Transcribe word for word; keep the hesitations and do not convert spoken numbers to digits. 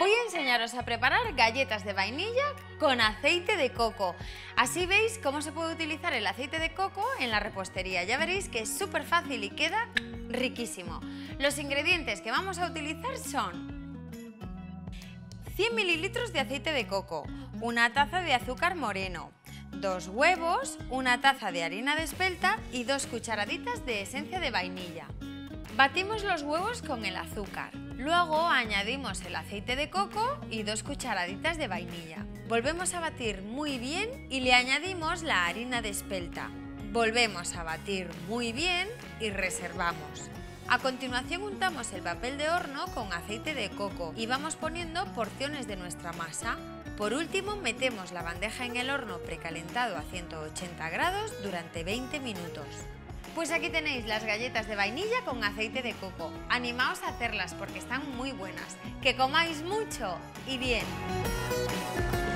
Voy a enseñaros a preparar galletas de vainilla con aceite de coco. Así veis cómo se puede utilizar el aceite de coco en la repostería. Ya veréis que es súper fácil y queda riquísimo. Los ingredientes que vamos a utilizar son cien mililitros de aceite de coco, una taza de azúcar moreno, dos huevos, una taza de harina de espelta y dos cucharaditas de esencia de vainilla. Batimos los huevos con el azúcar. Luego añadimos el aceite de coco y dos cucharaditas de vainilla. Volvemos a batir muy bien y le añadimos la harina de espelta. Volvemos a batir muy bien y reservamos. A continuación untamos el papel de horno con aceite de coco y vamos poniendo porciones de nuestra masa. Por último, metemos la bandeja en el horno precalentado a ciento ochenta grados durante veinte minutos. Pues aquí tenéis las galletas de vainilla con aceite de coco. Animaos a hacerlas porque están muy buenas. ¡Que comáis mucho y bien!